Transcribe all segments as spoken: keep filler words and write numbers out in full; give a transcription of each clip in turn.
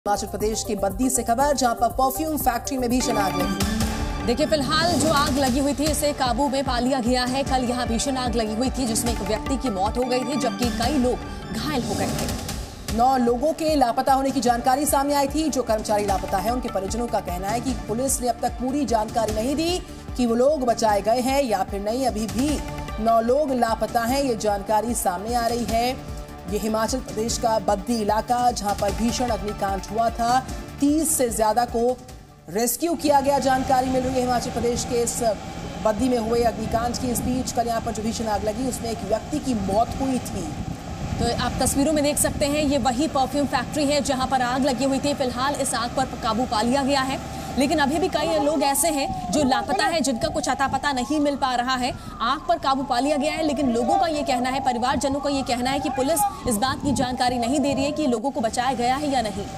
हिमाचल प्रदेश की बद्दी से खबर, जहां पर परफ्यूम फैक्ट्री में भीषण आग लगी। देखिए, फिलहाल जो आग लगी हुई थी इसे काबू में पा लिया गया है। कल यहां भीषण आग लगी हुई थी जिसमें एक व्यक्ति की मौत हो गई थी जबकि कई लोग घायल हो गए थे। नौ लोगों के लापता होने की जानकारी सामने आई थी। जो कर्मचारी लापता है उनके परिजनों का कहना है कि पुलिस ने अब तक पूरी जानकारी नहीं दी कि वो लोग बचाए गए हैं या फिर नहीं। अभी भी नौ लोग लापता हैं, ये जानकारी सामने आ रही है। ये हिमाचल प्रदेश का बद्दी इलाका जहां पर भीषण अग्निकांड हुआ था। तीस से ज्यादा को रेस्क्यू किया गया, जानकारी मिल रही है हिमाचल प्रदेश के इस बद्दी में हुए अग्निकांड की। इस बीच कल यहाँ पर जो भीषण आग लगी उसमें एक व्यक्ति की मौत हुई थी। तो आप तस्वीरों में देख सकते हैं, ये वही परफ्यूम फैक्ट्री है जहां पर आग लगी हुई थी। फिलहाल इस आग पर काबू पा लिया गया है, लेकिन अभी भी कई लोग ऐसे हैं जो लापता है, जिनका कुछ अता पता नहीं मिल पा रहा है। आग पर काबू पा लिया गया है, लेकिन लोगों का ये कहना है, परिवारजनों का ये कहना है कि पुलिस इस बात की जानकारी नहीं दे रही है कि लोगों को बचाया गया है या नहीं।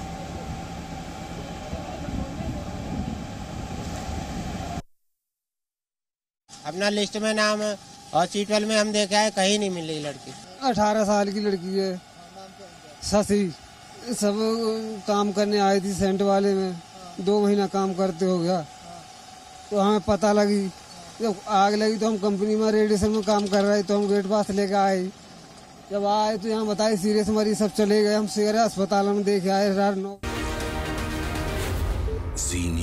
अपना लिस्ट में नाम है और सीटवेल में हम देखा है, कहीं नहीं मिल रही लड़की। अठारह साल की लड़की है, शशि। सब काम करने आई थी सेंट वाले में, दो महीना काम करते हो गया तो हमें पता लगी। जब आग लगी तो हम कंपनी में रेडिएशन में काम कर रहे तो हम गेट पास लेकर आए। जब आए तो यहाँ बताए सीरियस मरीज सब चले गए। हम शेर अस्पताल में देखे आए।